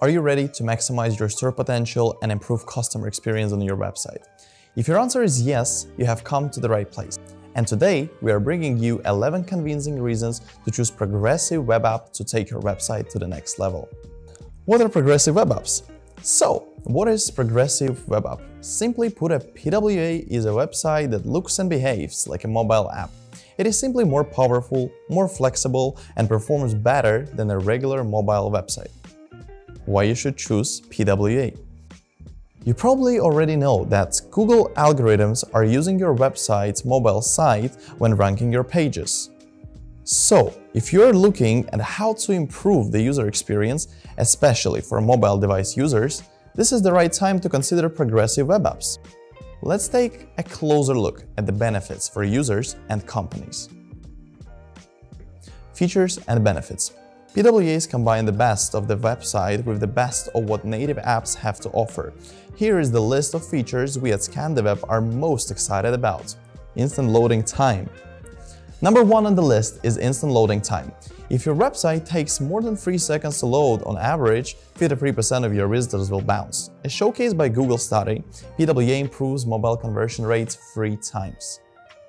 Are you ready to maximize your store potential and improve customer experience on your website? If your answer is yes, you have come to the right place. And today, we are bringing you 11 convincing reasons to choose progressive web app to take your website to the next level. What are progressive web apps? So, what is progressive web app? Simply put, a PWA is a website that looks and behaves like a mobile app. It is simply more powerful, more flexible, and performs better than a regular mobile website. Why you should choose PWA? You probably already know that Google algorithms are using your website's mobile site when ranking your pages. So, if you're looking at how to improve the user experience, especially for mobile device users, this is the right time to consider progressive web apps. Let's take a closer look at the benefits for users and companies. Features and benefits. PWAs combine the best of the website with the best of what native apps have to offer. Here is the list of features we at ScandiPWA are most excited about. Instant loading time. Number 1 on the list is instant loading time. If your website takes more than 3 seconds to load on average, 53% of your visitors will bounce. As showcased by Google study, PWA improves mobile conversion rates 3 times.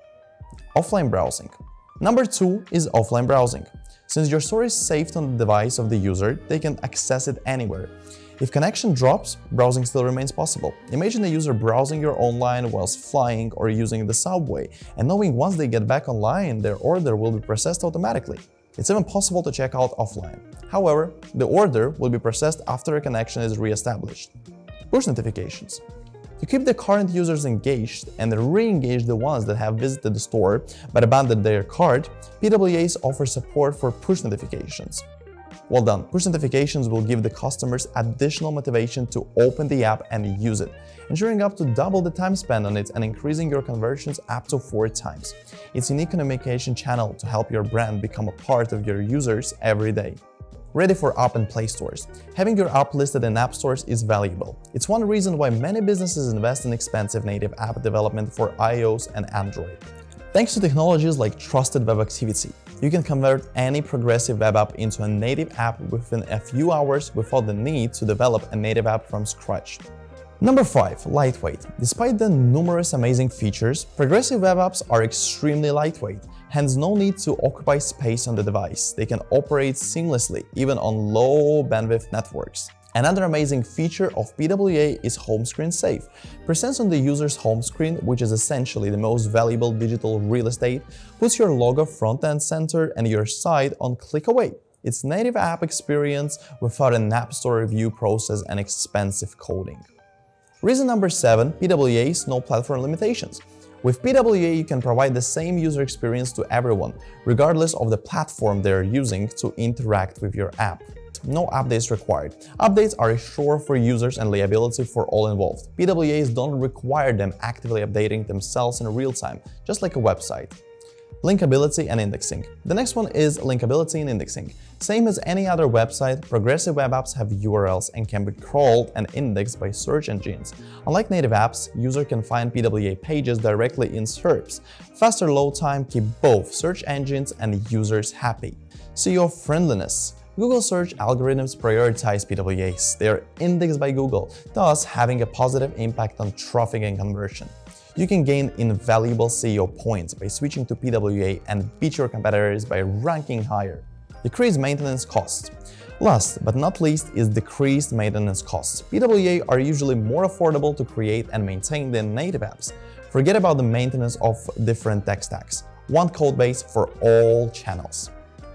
Offline browsing. Number 2 is offline browsing. Since your store is saved on the device of the user, they can access it anywhere. If connection drops, browsing still remains possible. Imagine a user browsing your online whilst flying or using the subway, and knowing once they get back online, their order will be processed automatically. It's even possible to check out offline. However, the order will be processed after a connection is re-established. Push notifications. To keep the current users engaged and re-engage the ones that have visited the store but abandoned their cart, PWAs offer support for push notifications. Well done, push notifications will give the customers additional motivation to open the app and use it, ensuring up to double the time spent on it and increasing your conversions up to 4 times. It's a unique communication channel to help your brand become a part of your users every day. Ready for app and play stores. Having your app listed in app stores is valuable. It's one reason why many businesses invest in expensive native app development for iOS and Android. Thanks to technologies like Trusted Web Activity, you can convert any progressive web app into a native app within a few hours without the need to develop a native app from scratch. Number 5. Lightweight. Despite the numerous amazing features, progressive web apps are extremely lightweight, hence no need to occupy space on the device. They can operate seamlessly, even on low bandwidth networks. Another amazing feature of PWA is home screen safe. Presence on the user's home screen, which is essentially the most valuable digital real estate, puts your logo front and center and your site on click away. It's native app experience without an app store review process and expensive coding. Reason number 7, PWA's no platform limitations. With PWA, you can provide the same user experience to everyone, regardless of the platform they're using to interact with your app. No updates required. Updates are a chore for users and liability for all involved. PWAs don't require them actively updating themselves in real time, just like a website. Linkability and indexing. The next one is linkability and indexing. Same as any other website, progressive web apps have URLs and can be crawled and indexed by search engines. Unlike native apps, users can find PWA pages directly in SERPs. Faster load time keep both search engines and users happy. SEO Friendliness. Google search algorithms prioritize PWAs. They are indexed by Google, thus having a positive impact on traffic and conversion. You can gain invaluable SEO points by switching to PWA and beat your competitors by ranking higher. Decreased maintenance costs. Last but not least is decreased maintenance costs. PWA are usually more affordable to create and maintain than native apps. Forget about the maintenance of different tech stacks. One codebase for all channels.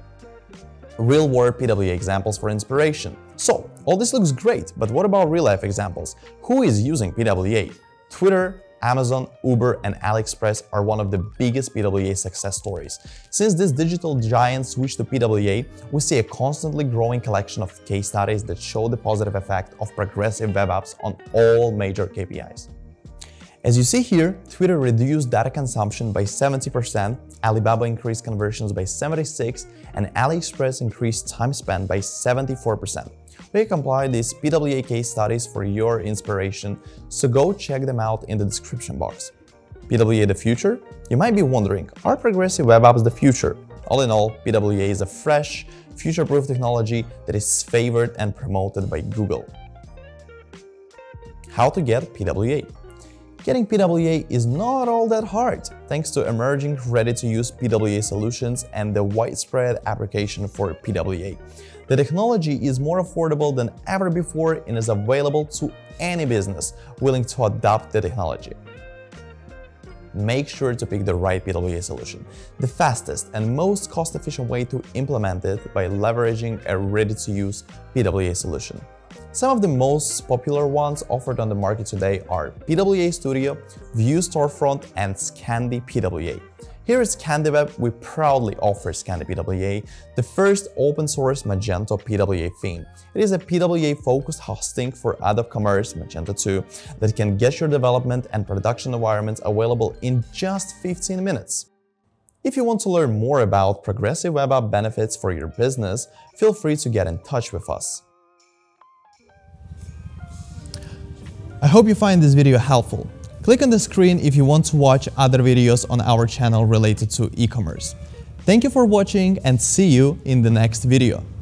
Real-world PWA examples for inspiration. So, all this looks great, but what about real-life examples? Who is using PWA? Twitter, Amazon, Uber, and AliExpress are one of the biggest PWA success stories. Since this digital giant switched to PWA, we see a constantly growing collection of case studies that show the positive effect of progressive web apps on all major KPIs. As you see here, Twitter reduced data consumption by 70%, Alibaba increased conversions by 76%, and AliExpress increased time spent by 74%. We compiled these PWA case studies for your inspiration, so go check them out in the description box. PWA the future? You might be wondering, are progressive web apps the future? All in all, PWA is a fresh, future-proof technology that is favored and promoted by Google. How to get PWA? Getting PWA is not all that hard, thanks to emerging ready-to-use PWA solutions and the widespread application for PWA. The technology is more affordable than ever before and is available to any business willing to adopt the technology. Make sure to pick the right PWA solution, the fastest and most cost-efficient way to implement it by leveraging a ready-to-use PWA solution. Some of the most popular ones offered on the market today are PWA Studio, View Storefront, and ScandiPWA. Here at ScandiWeb, we proudly offer ScandiPWA, the first open-source Magento PWA theme. It is a PWA-focused hosting for Adobe Commerce, Magento 2, that can get your development and production environments available in just 15 minutes. If you want to learn more about progressive web app benefits for your business, feel free to get in touch with us. I hope you find this video helpful. Click on the screen if you want to watch other videos on our channel related to e-commerce. Thank you for watching and see you in the next video.